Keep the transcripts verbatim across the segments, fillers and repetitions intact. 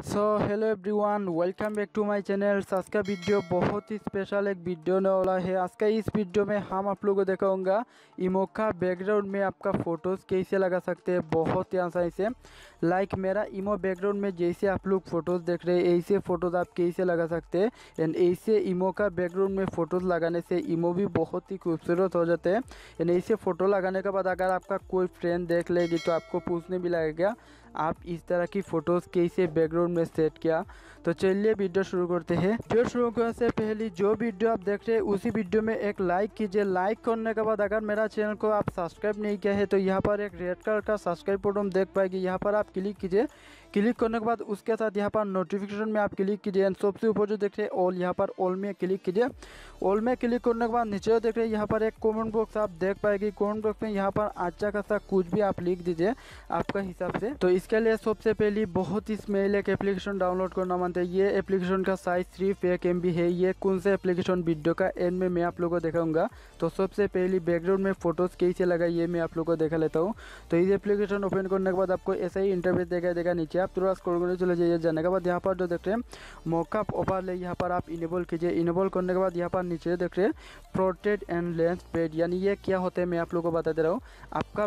So hello everyone, welcome back to my channel. आज का video बहुत ही स्पेशल एक वीडियो होने वाला है। आज का इस वीडियो में हम आप लोगों को दिखाऊंगा इमो का बैकग्राउंड में आपका फ़ोटोज़ कैसे लगा सकते हैं बहुत ही आसानी से। लाइक मेरा इमो बैकग्राउंड में जैसे आप लोग फ़ोटोज़ देख रहे हैं ऐसे फ़ोटोज़ आप कैसे लगा सकते हैं। एंड ऐसे इमो का बैकग्राउंड में फ़ोटोज़ लगाने से इमो भी बहुत ही खूबसूरत हो जाते हैं। एंड ऐसे फ़ोटो लगाने के बाद अगर आपका कोई फ्रेंड देख लेगी तो आपको पूछने भी लगेगा आप इस तरह की फ़ोटोज़ कैसे बैकग्राउंड में सेट किया। तो चलिए वीडियो शुरू करते हैं। वीडियो शुरू करने से पहले जो वीडियो आप देख रहे हैं उसी वीडियो में एक लाइक कीजिए। लाइक करने के बाद अगर मेरा चैनल को आप सब्सक्राइब नहीं किया है तो यहाँ पर एक रेड कलर का सब्सक्राइब बटन देख पाएगी, यहाँ पर आप क्लिक कीजिए। क्लिक करने के बाद उसके साथ यहाँ पर नोटिफिकेशन में आप क्लिक कीजिए। एंड सबसे ऊपर जो देख रहे हैं ऑल, यहाँ पर ऑल में क्लिक कीजिए। ऑल में क्लिक करने के बाद नीचे देख रहे हैं यहाँ पर एक कमेंट बॉक्स आप देख पाएगी। कमेंट बॉक्स में यहाँ पर अच्छा खासा कुछ भी आप लिख दीजिए आपका हिसाब से। तो इसके लिए सबसे पहले बहुत ही स्मेल एक एप्लीकेशन डाउनलोड करना मानते हैं। ये एप्लीकेशन का साइज सिर्फ एक एम बी है। ये कौन सा एप्लीकेशन वीडियो का एंड में मैं आप लोगों को दिखाऊंगा। तो सबसे पहले बैकग्राउंड में फोटोज़ कैसे लगा ये मैं आप लोगों को दिखा लेता हूँ। तो इस एप्लीकेशन ओपन करने के बाद आपको ऐसा ही इंटरफेस दिखाई देगा। नीचे आप थोड़ा स्क्रॉल करने चले जाइए। जाने के बाद यहाँ पर जो देख रहे हैं मॉकअप ओवरले, यहाँ पर आप इनेबल कीजिए। इनेबल करने के बाद यहाँ पर नीचे देख रहे हैं पोर्ट्रेट एंड लैंडस्केप, यानी ये क्या होता है मैं आप लोगों को बता दे रहा हूँ। आपका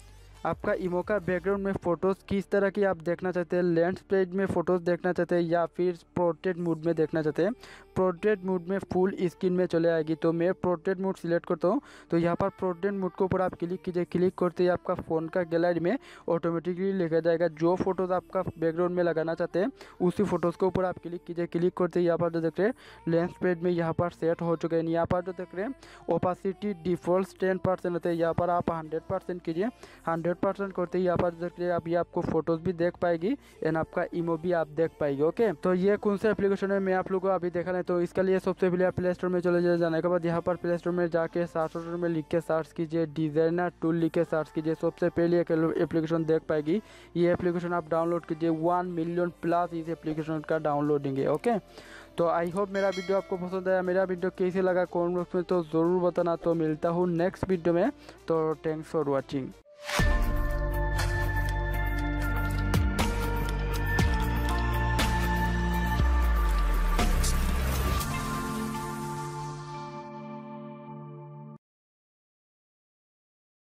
आपका इमो का बैकग्राउंड में फ़ोटोज़ किस तरह की आप देखना चाहते हैं, लैंडस्केप में फ़ोटोज़ देखना चाहते हैं या फिर पोर्ट्रेट मोड में देखना चाहते हैं। पोर्ट्रेट मोड में फुल स्क्रीन में चले आएगी। तो मैं पोर्ट्रेट मोड सिलेक्ट करता हूँ। तो यहाँ पर पोर्ट्रेट मोड के ऊपर आप क्लिक कीजिए। क्लिक करते ही आपका फ़ोन का गैलरी में ऑटोमेटिकली लिखा जाएगा जो फोटोज़ आपका बैकग्राउंड में लगाना चाहते हैं उसी फोटोज़ के ऊपर आप क्लिक कीजिए। क्लिक करते ही यहाँ पर जो देख रहे हैं लैंडस्केप में यहाँ पर सेट हो चुके हैं। यहाँ पर जो देख रहे हैं ओपेसिटी डिफ़ॉल्ट टेन परसेंट होते हैं, यहाँ पर आप हंड्रेड परसेंट कीजिए। हंड्रेड परसेंट करते ही यहाँ पर देख रहे हैं अभी आपको फोटोज भी देख पाएगी एंड आपका इमो भी आप देख पाएगी। ओके, तो ये कौन सा एप्लीकेशन है मैं आप लोगों को अभी देखा है। तो इसके लिए सबसे पहले आप प्ले स्टोर में चले जाए। जाने के बाद यहाँ पर प्ले स्टोर में जाके सर्च में लिख के सर्च कीजिए, डिजाइनर टूल लिख के सर्च कीजिए। सबसे पहले एक एप्लीकेशन देख पाएगी। ये एप्लीकेशन आप डाउनलोड कीजिए। वन मिलियन प्लस इस एप्लीकेशन का डाउनलोडिंग है। ओके, तो आई होप मेरा वीडियो आपको पसंद आया। मेरा वीडियो कैसे लगा कमेंट बॉक्स में तो ज़रूर बताना। तो मिलता हूँ नेक्स्ट वीडियो में। तो थैंक्स फॉर वॉचिंग।